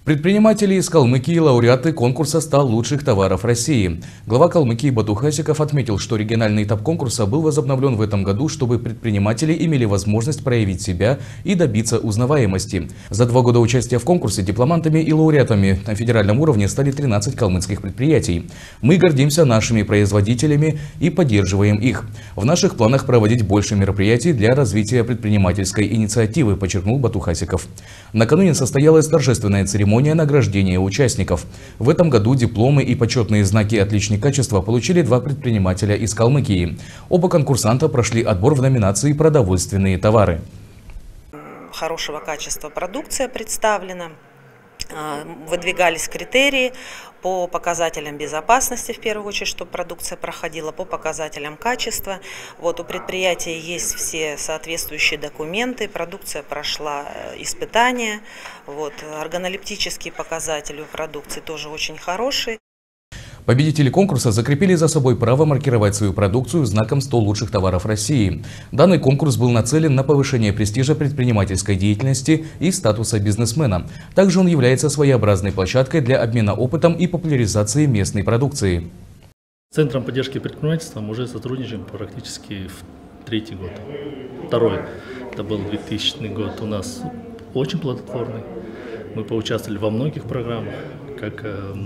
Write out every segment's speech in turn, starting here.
Предприниматели из Калмыкии – лауреаты конкурса «100 лучших товаров России». Глава Калмыкии Бату Хасиков отметил, что региональный этап конкурса был возобновлен в этом году, чтобы предприниматели имели возможность проявить себя и добиться узнаваемости. За 2 года участия в конкурсе дипломантами и лауреатами на федеральном уровне стали 13 калмыцких предприятий. Мы гордимся нашими производителями и поддерживаем их. В наших планах проводить больше мероприятий для развития предпринимательской инициативы, подчеркнул Бату Хасиков. Накануне состоялась торжественная церемония награждения участников. В этом году дипломы и почетные знаки «Отличник качества» получили 2 предпринимателя из Калмыкии. Оба конкурсанта прошли отбор в номинации «Продовольственные товары». Хорошего качества продукция представлена. Выдвигались критерии по показателям безопасности, в первую очередь, чтобы продукция проходила, по показателям качества. Вот у предприятия есть все соответствующие документы, продукция прошла испытания. Вот, органолептические показатели у продукции тоже очень хорошие. Победители конкурса закрепили за собой право маркировать свою продукцию знаком «100 лучших товаров России». Данный конкурс был нацелен на повышение престижа предпринимательской деятельности и статуса бизнесмена. Также он является своеобразной площадкой для обмена опытом и популяризации местной продукции. С Центром поддержки предпринимательства мы уже сотрудничаем практически в 3-й год. 2-й, это был 2000 год, у нас очень плодотворный. Мы поучаствовали во многих программах, как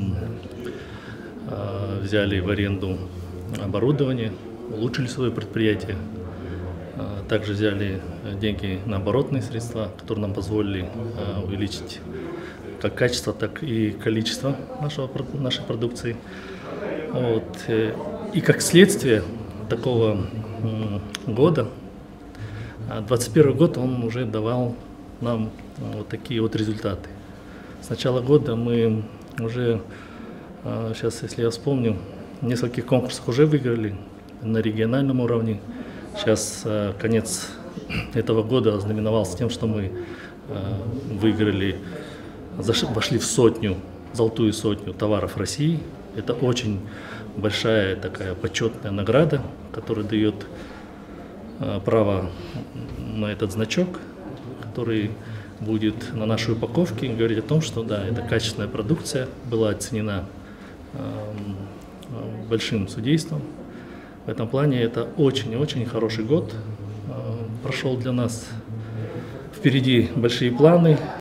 взяли в аренду оборудование, улучшили свое предприятие. Также взяли деньги на оборотные средства, которые нам позволили увеличить как качество, так и количество нашей продукции. Вот. И как следствие такого года, 2021 год он уже давал нам вот такие вот результаты. С начала года мы уже, сейчас, если я вспомню, в нескольких конкурсах уже выиграли на региональном уровне. Сейчас конец этого года ознаменовался тем, что мы выиграли, вошли в золотую сотню товаров России. Это очень большая такая почетная награда, которая дает право на этот значок, который будет на нашей упаковке говорить о том, что да, это качественная продукция, была оценена большим судейством. В этом плане это очень-очень хороший год прошел для нас. Впереди большие планы.